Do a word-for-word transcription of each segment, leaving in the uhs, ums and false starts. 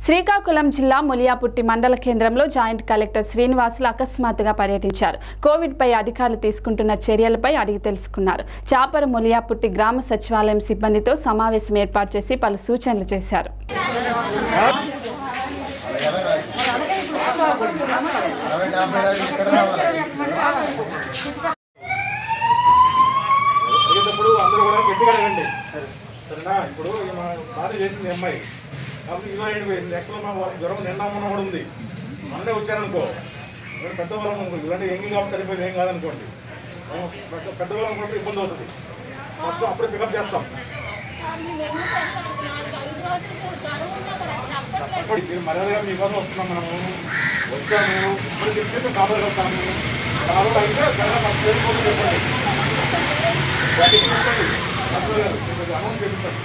శ్రీకాకుళం జిల్లా ములియాపుట్టి మండల కేంద్రంలో జాయింట్ కలెక్టర్ శ్రీనివాసులు అకస్మాత్తుగా పర్యటించారు. కోవిడ్ పై అధికారులు తీసుకుంటున్న చర్యలపై అడిగి తెలుసుకున్నారు. చాపర ములియాపుట్టి గ్రామ సచివాలయం సిబ్బందితో సమావేశం ఏర్పాటు చేసి పలు సూచనలు చేశారు. కాబట్టి ఇరవై ఏడు ఎక్కడ జ్వరం నిండా ఉన్న కూడా ఉంది. మొన్నే వచ్చారనుకో పెద్దవాళ్ళం ఇలాంటి ఎంగిల్ కాబట్టి సరిపోయింది, ఏం కాదనుకోండి. పెద్దవాళ్ళం కూడా ఇబ్బంది అవుతుంది. ఫస్ట్ అప్పుడే పికప్ చేస్తాం. మీరు మర్యాదగా మీకోసం వస్తున్నాం. మనము వచ్చాము ఇప్పుడు చెప్తే కాపాడగలుగుతాము. కాబట్టి అయితే అమౌంట్ చెప్తాను.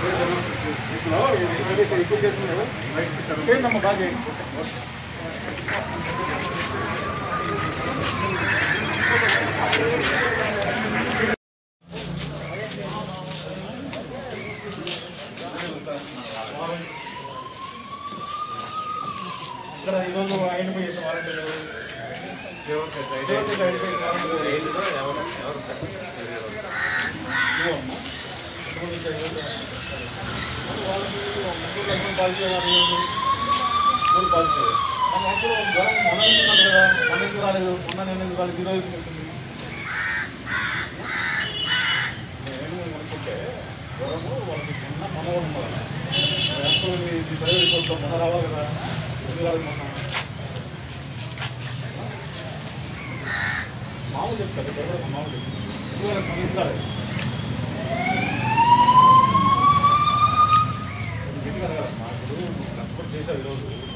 ఎక్కువ చేస్తున్నారు నమ్మ బాగా ఇక్కడ ఈరోజు ఐడెంటిఫై చేసిన వాలంటీర్లు మూడు పాజిటివ్ మన యాక్చువల్ జ్వరం మొన్న నుంచి ఉన్నది కదా, మొన్న ఎందుకు రాలేదు, మొన్న నేను వాళ్ళకి ఈరోజు ఉంటుంది. నేను అనుకుంటే జ్వరము వాళ్ళకి మొన్న మొన్న కూడా ఉండాలి. యాక్చువల్ ఇది ప్రైవేట్ మొన్న రావాలి కదా, ఎందుకు రాలేదు మొన్న మామూలు చెప్తారు. ఎవరు మామూలు చెప్తారు స్పందించాలి. మాకు కష్టపడి చేశారు ఈరోజు.